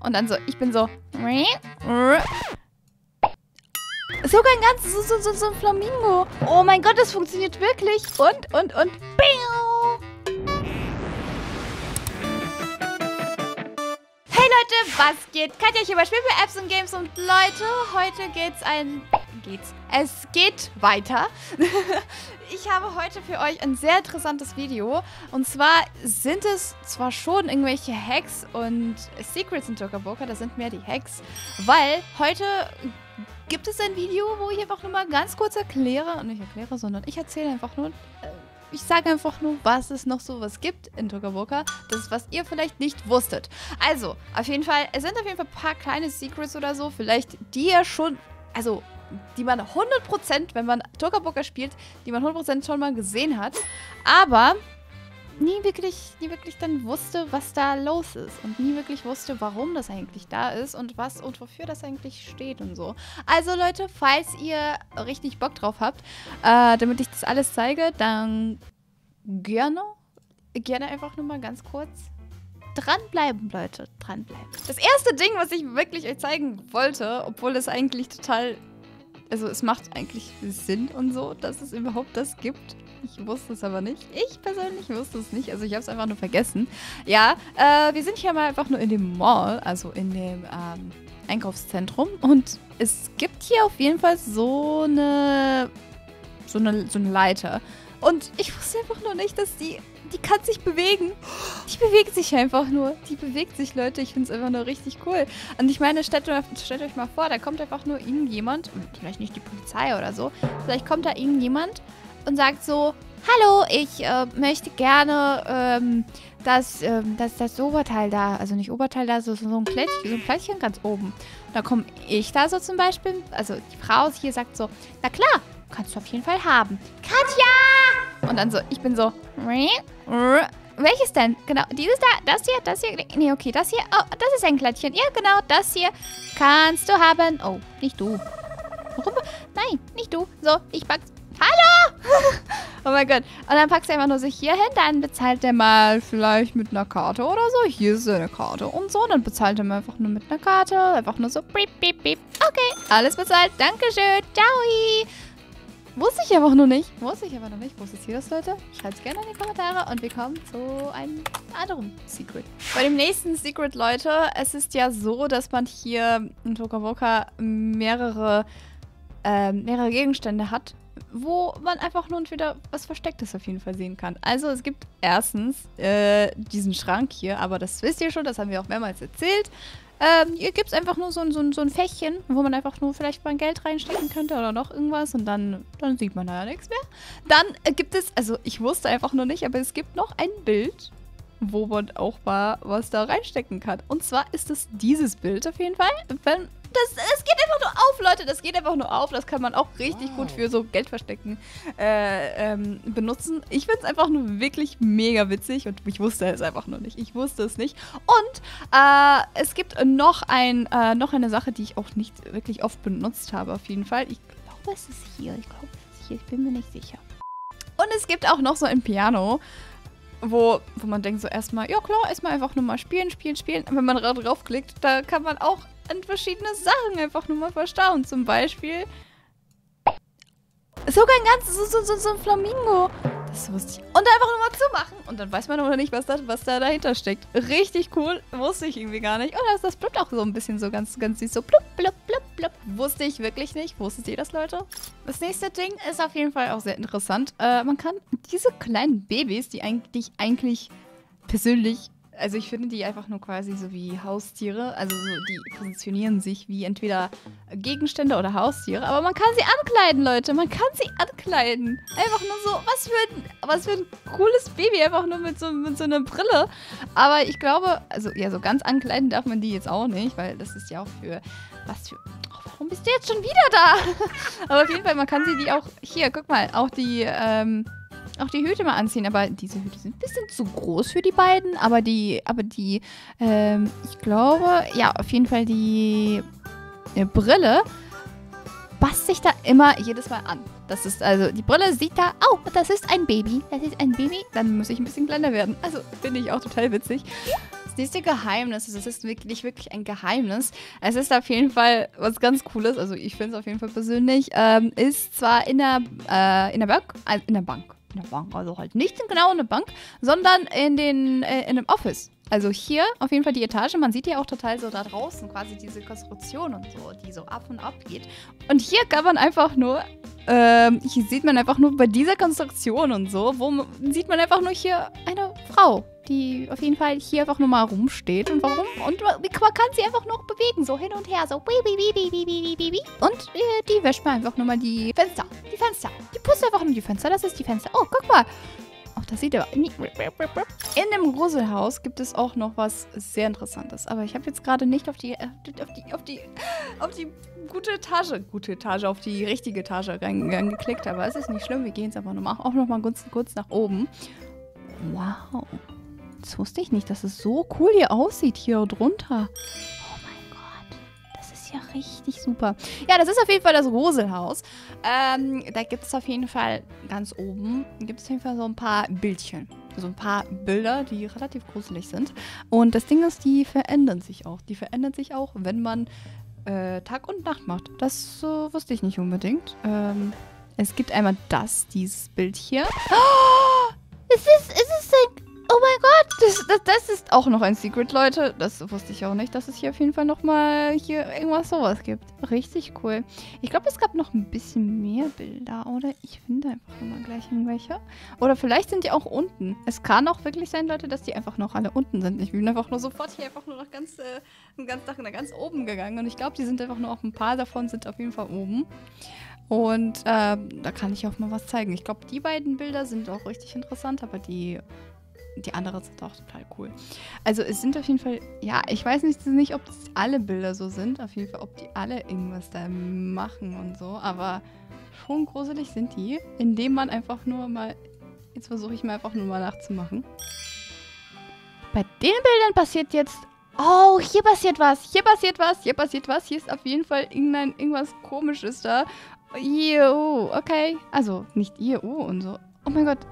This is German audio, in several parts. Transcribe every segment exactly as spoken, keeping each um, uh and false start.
Und dann so, ich bin so. Sogar ein ganzes, so, so, so, so ein Flamingo. Oh mein Gott, das funktioniert wirklich. Und, und, und. Hey Leute, was geht? Katja hier bei Spielberg-Apps und Games. Und Leute, heute geht's ein... Geht's. Es geht weiter. Ich habe heute für euch ein sehr interessantes Video. Und zwar sind es zwar schon irgendwelche Hacks und Secrets in Toca-Boca, das sind mehr die Hacks, weil heute gibt es ein Video, wo ich einfach nur mal ganz kurz erkläre, und nicht erkläre, sondern ich erzähle einfach nur, äh, ich sage einfach nur, was es noch so was gibt in Toca-Boca. Das ist, was ihr vielleicht nicht wusstet. Also, auf jeden Fall, es sind auf jeden Fall ein paar kleine Secrets oder so, vielleicht die ihr schon, also die man hundert Prozent, wenn man Toca-Boca spielt, die man hundert Prozent schon mal gesehen hat, aber nie wirklich, nie wirklich dann wusste, was da los ist und nie wirklich wusste, warum das eigentlich da ist und was und wofür das eigentlich steht und so. Also Leute, falls ihr richtig Bock drauf habt, äh, damit ich das alles zeige, dann gerne, gerne einfach nur mal ganz kurz dranbleiben, Leute, dranbleiben. Das erste Ding, was ich wirklich euch zeigen wollte, obwohl es eigentlich total, also es macht eigentlich Sinn und so, dass es überhaupt das gibt. Ich wusste es aber nicht. Ich persönlich wusste es nicht. Also ich habe es einfach nur vergessen. Ja, äh, wir sind hier mal einfach nur in dem Mall, also in dem ähm, Einkaufszentrum. Und es gibt hier auf jeden Fall so eine, so eine, so eine Leiter. Und ich wusste einfach nur nicht, dass die, die kann sich bewegen. Die bewegt sich einfach nur. Die bewegt sich, Leute. Ich finde es einfach nur richtig cool. Und ich meine, stellt, stellt euch mal vor, da kommt einfach nur irgendjemand, vielleicht nicht die Polizei oder so, vielleicht kommt da irgendjemand und sagt so, hallo, ich äh, möchte gerne ähm, das, ähm, das, das Oberteil da, also nicht Oberteil da, so, so, ein Plättchen, so ein Plättchen ganz oben. Da komme ich da so zum Beispiel, also die Frau hier sagt so, na klar, kannst du auf jeden Fall haben. Katja! Und dann so, ich bin so, welches denn? Genau, dieses da, das hier, das hier, nee, okay, das hier, oh, das ist ein Plättchen. Ja, genau, das hier kannst du haben. Oh, nicht du. Warum? Nein, nicht du. So, ich pack's. Hallo! Oh mein Gott. Und dann packst du einfach nur so hier hin, dann bezahlt der mal vielleicht mit einer Karte oder so. Hier ist eine Karte und so. Dann bezahlt er mal einfach nur mit einer Karte. Einfach nur so, piep, piep, piep. Okay, alles bezahlt. Dankeschön. Ciao. Wusste ich einfach nur nicht. Wusste ich aber noch nicht. Wusstet ihr das, Leute? Schreibt es gerne in die Kommentare und wir kommen zu einem anderen Secret. Bei dem nächsten Secret, Leute, es ist ja so, dass man hier in Toca-Boca mehrere, äh, mehrere Gegenstände hat, wo man einfach nur wieder was Verstecktes auf jeden Fall sehen kann. Also es gibt erstens äh, diesen Schrank hier, aber das wisst ihr schon, das haben wir auch mehrmals erzählt. Ähm, hier gibt es einfach nur so ein, so, ein, so ein Fächchen, wo man einfach nur vielleicht mal Geld reinstecken könnte oder noch irgendwas und dann, dann sieht man da ja nichts mehr. Dann äh, gibt es, also ich wusste einfach nur nicht, aber es gibt noch ein Bild, wo man auch mal was da reinstecken kann. Und zwar ist es dieses Bild auf jeden Fall. Wenn Das, das geht einfach nur auf, Leute. Das geht einfach nur auf. Das kann man auch richtig wow. gut für so Geldverstecken äh, ähm, benutzen. Ich finde es einfach nur wirklich mega witzig und ich wusste es einfach nur nicht. Ich wusste es nicht. Und äh, es gibt noch, ein, äh, noch eine Sache, die ich auch nicht wirklich oft benutzt habe, auf jeden Fall. Ich glaube, es ist hier. Ich glaube, es ist hier. Ich bin mir nicht sicher. Und es gibt auch noch so ein Piano, Wo, wo man denkt so erstmal, ja klar, erstmal einfach nur mal spielen, spielen, spielen. Und wenn man da draufklickt, da kann man auch an verschiedene Sachen einfach nur mal verstauen. Zum Beispiel sogar ein ganzes, so, so, so ein Flamingo. Das wusste ich. Und einfach nur mal zumachen. Und dann weiß man aber nicht, was da, was da dahinter steckt. Richtig cool. Wusste ich irgendwie gar nicht. Und das, das blüht auch so ein bisschen so ganz, ganz süß. So blub, blub, blub, blub. Wusste ich wirklich nicht. Wusstet ihr das, Leute? Das nächste Ding ist auf jeden Fall auch sehr interessant. Äh, man kann diese kleinen Babys, die eigentlich, eigentlich persönlich, also ich finde die einfach nur quasi so wie Haustiere, also so, die positionieren sich wie entweder Gegenstände oder Haustiere, aber man kann sie ankleiden, Leute, man kann sie ankleiden. Einfach nur so, was für ein, was für ein cooles Baby, einfach nur mit so, mit so einer Brille. Aber ich glaube, also ja, so ganz ankleiden darf man die jetzt auch nicht, weil das ist ja auch für, was für, oh, warum bist du jetzt schon wieder da? Aber auf jeden Fall, man kann sie die auch, hier, guck mal, auch die, ähm, auch die Hüte mal anziehen, aber diese Hüte sind ein bisschen zu groß für die beiden, aber die, aber die, ähm, ich glaube, ja, auf jeden Fall die äh, Brille passt sich da immer jedes Mal an. Das ist also, die Brille sieht da, oh, das ist ein Baby, das ist ein Baby, dann muss ich ein bisschen kleiner werden. Also, finde ich auch total witzig. das nächste Geheimnis, also es ist wirklich, wirklich ein Geheimnis. Es ist auf jeden Fall was ganz Cooles, also ich finde es auf jeden Fall persönlich, ähm, ist zwar in der, äh, in der Bank, äh, in der Bank, in der Bank, also halt nicht genau in der Bank, sondern in den, äh, in dem Office. Also hier auf jeden Fall die Etage. Man sieht ja auch total so da draußen quasi diese Konstruktion und so, die so ab und ab geht. Und hier kann man einfach nur, ähm, hier sieht man einfach nur bei dieser Konstruktion und so, wo man, sieht man einfach nur hier eine Frau, die auf jeden Fall hier einfach nur mal rumsteht. Und warum? Und man kann sie einfach noch bewegen, so hin und her, so. Und äh, die wäscht man einfach nur mal die Fenster. Die Fenster. Die putzt einfach nur die Fenster. Das ist die Fenster. Oh, guck mal. Oh, das sieht er. In dem Gruselhaus gibt es auch noch was sehr Interessantes. Aber ich habe jetzt gerade nicht auf die, auf die, auf die, auf die gute Etage, gute Etage, auf die richtige Etage reingeklickt. Aber es ist nicht schlimm. Wir gehen jetzt einfach nochmal, auch nochmal kurz, kurz nach oben. Wow. Das wusste ich nicht, dass es so cool hier aussieht, hier drunter. Oh mein Gott. Das ist ja richtig super. Ja, das ist auf jeden Fall das Gruselhaus. Ähm, da gibt es auf jeden Fall ganz oben, gibt es auf jeden Fall so ein paar Bildchen. So ein paar Bilder, die relativ gruselig sind. Und das Ding ist, die verändern sich auch. Die verändern sich auch, wenn man äh, Tag und Nacht macht. Das äh, wusste ich nicht unbedingt. Ähm, es gibt einmal das, dieses Bild hier. Oh, es ist, es ist ein... Oh mein Gott, das, das, das ist auch noch ein Secret, Leute. Das wusste ich auch nicht, dass es hier auf jeden Fall nochmal hier irgendwas sowas gibt. Richtig cool. Ich glaube, es gab noch ein bisschen mehr Bilder, oder? Ich finde einfach nochmal gleich irgendwelche. Oder vielleicht sind die auch unten. Es kann auch wirklich sein, Leute, dass die einfach noch alle unten sind. Ich bin einfach nur sofort hier einfach nur noch ganz, äh, ganz nach, nach ganz oben gegangen. Und ich glaube, die sind einfach nur auch ein paar davon sind auf jeden Fall oben. Und ähm, da kann ich auch mal was zeigen. Ich glaube, die beiden Bilder sind auch richtig interessant, aber die... Die anderen sind auch total cool. Also es sind auf jeden Fall, ja, ich weiß nicht, nicht, ob das alle Bilder so sind. Auf jeden Fall, ob die alle irgendwas da machen und so. Aber schon gruselig sind die, indem man einfach nur mal, jetzt versuche ich mal einfach nur mal nachzumachen. Bei den Bildern passiert jetzt, oh, hier passiert was, hier passiert was, hier passiert was. Hier ist auf jeden Fall irgendein, irgendwas Komisches da. Io, okay. Also nicht Io und so. Oh mein Gott.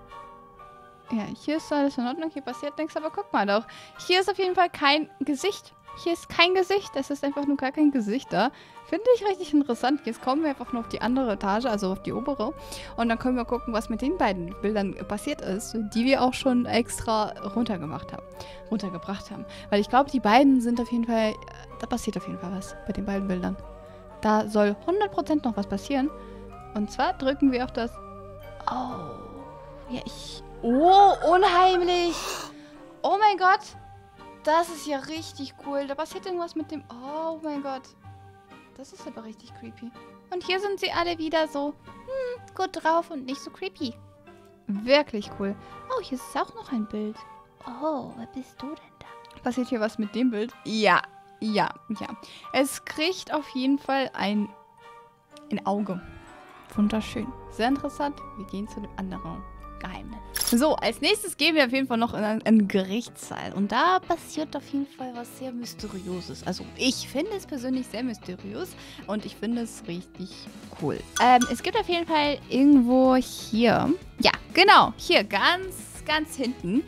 Ja, hier ist alles in Ordnung, hier passiert nichts, aber guck mal doch. Hier ist auf jeden Fall kein Gesicht. Hier ist kein Gesicht, es ist einfach nur gar kein Gesicht da. Finde ich richtig interessant. Jetzt kommen wir einfach nur auf die andere Etage, also auf die obere. Und dann können wir gucken, was mit den beiden Bildern passiert ist, die wir auch schon extra runtergemacht haben, runtergebracht haben. Weil ich glaube, die beiden sind auf jeden Fall, da passiert auf jeden Fall was bei den beiden Bildern. Da soll hundert Prozent noch was passieren. Und zwar drücken wir auf das... Oh, ja, ich... Oh, unheimlich. Oh mein Gott. Das ist ja richtig cool. Da passiert irgendwas mit dem... Oh mein Gott. Das ist aber richtig creepy. Und hier sind sie alle wieder so hm, gut drauf und nicht so creepy. Wirklich cool. Oh, hier ist auch noch ein Bild. Oh, wer bist du denn da? Passiert hier was mit dem Bild? Ja, ja, ja. Es kriegt auf jeden Fall ein, ein Auge. Wunderschön. Sehr interessant. Wir gehen zu dem anderen Geheimnis. So, als nächstes gehen wir auf jeden Fall noch in einen, einen Gerichtssaal. Und da passiert auf jeden Fall was sehr Mysteriöses. Also ich finde es persönlich sehr mysteriös und ich finde es richtig cool. Ähm, es gibt auf jeden Fall irgendwo hier, ja, genau, hier ganz, ganz hinten.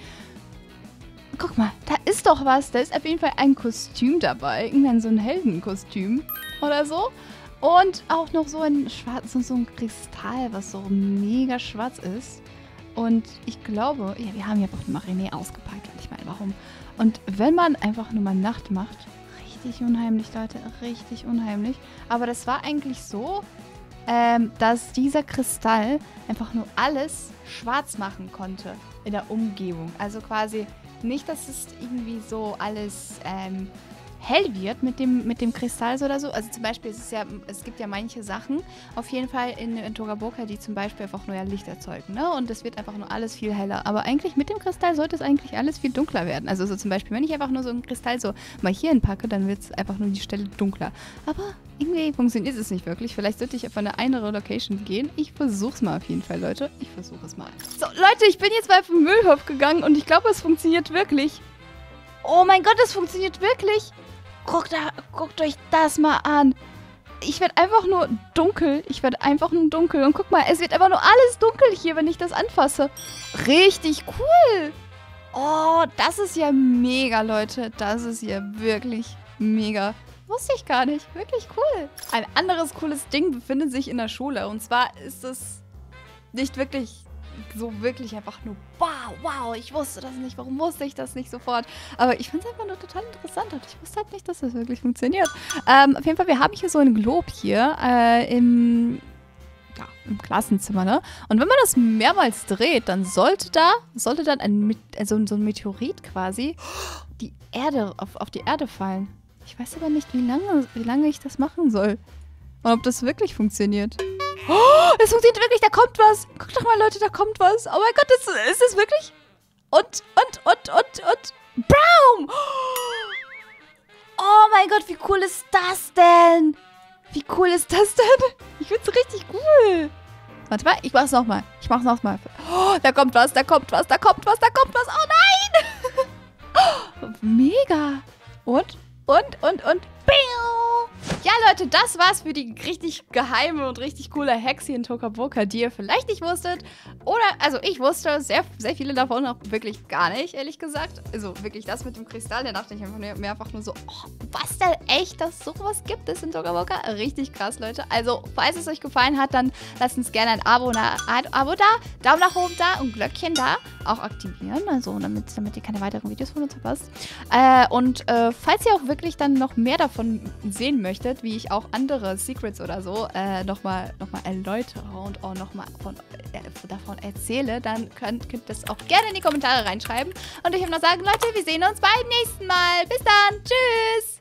Guck mal, da ist doch was. Da ist auf jeden Fall ein Kostüm dabei. Irgendein so ein Heldenkostüm oder so. Und auch noch so ein schwarz, so ein Kristall, was so mega schwarz ist. Und ich glaube, ja, wir haben ja auch mal René ausgepackt, weil ich meine, warum? Und wenn man einfach nur mal Nacht macht, richtig unheimlich, Leute, richtig unheimlich. Aber das war eigentlich so, ähm, dass dieser Kristall einfach nur alles schwarz machen konnte in der Umgebung. Also quasi nicht, dass es irgendwie so alles ähm, hell wird mit dem, mit dem Kristall oder so. Also zum Beispiel, es, ist ja, es gibt ja manche Sachen, auf jeden Fall in, in Togaboka, die zum Beispiel einfach nur ja Licht erzeugen, ne? Und es wird einfach nur alles viel heller. Aber eigentlich mit dem Kristall sollte es eigentlich alles viel dunkler werden. Also so zum Beispiel, wenn ich einfach nur so einen Kristall so mal hier hinpacke, dann wird es einfach nur die Stelle dunkler. Aber irgendwie funktioniert es nicht wirklich. Vielleicht sollte ich auf eine andere Location gehen. Ich versuche es mal auf jeden Fall, Leute. Ich versuche es mal. So, Leute, ich bin jetzt mal auf den Müllhof gegangen und ich glaube, es funktioniert wirklich. Oh mein Gott, es funktioniert wirklich. Guckt, da, guckt euch das mal an. Ich werde einfach nur dunkel. Ich werde einfach nur dunkel. Und guck mal, es wird einfach nur alles dunkel hier, wenn ich das anfasse. Richtig cool. Oh, das ist ja mega, Leute. Das ist ja wirklich mega. Wusste ich gar nicht. Wirklich cool. Ein anderes cooles Ding befindet sich in der Schule. Und zwar ist es nicht wirklich so wirklich einfach nur wow, wow, ich wusste das nicht. Warum wusste ich das nicht sofort? Aber ich finde es einfach nur total interessant. Und ich wusste halt nicht, dass das wirklich funktioniert. Ähm, auf jeden Fall, wir haben hier so einen Glob hier äh, im... Ja, im Klassenzimmer, ne? Und wenn man das mehrmals dreht, dann sollte da, sollte dann ein, also so ein Meteorit quasi die Erde, auf, auf die Erde fallen. Ich weiß aber nicht, wie lange, wie lange ich das machen soll. Und ob das wirklich funktioniert. Oh, es funktioniert wirklich, da kommt was. Guckt doch mal, Leute, da kommt was. Oh mein Gott, das, ist das wirklich? Und, und, und, und, und, Braum! Oh mein Gott, wie cool ist das denn? Wie cool ist das denn? Ich find's richtig cool. Warte mal, ich mach's nochmal. Ich mach's nochmal. Oh, da kommt was, da kommt was, da kommt was, da kommt was. Oh nein! Oh, mega. Und, und, und, und. Ja, Leute, das war's für die richtig geheime und richtig coole Hexe in Tokaboka, die ihr vielleicht nicht wusstet. Oder, also ich wusste sehr, sehr viele davon auch wirklich gar nicht, ehrlich gesagt. Also wirklich das mit dem Kristall, da dachte ich einfach nur, mir einfach nur so, oh, was denn echt, dass sowas gibt es in Tokaboka? Richtig krass, Leute. Also, falls es euch gefallen hat, dann lasst uns gerne ein Abo, na, ein Abo da, Daumen nach oben da und Glöckchen da. Auch aktivieren, also damit, damit ihr keine weiteren Videos von uns verpasst. Äh, und äh, falls ihr auch wirklich dann noch mehr davon sehen möchtet, wie ich auch andere Secrets oder so äh, nochmal noch mal erläutere und auch nochmal äh, davon erzähle, dann könnt ihr das auch gerne in die Kommentare reinschreiben. Und ich würde noch sagen, Leute, wir sehen uns beim nächsten Mal. Bis dann. Tschüss.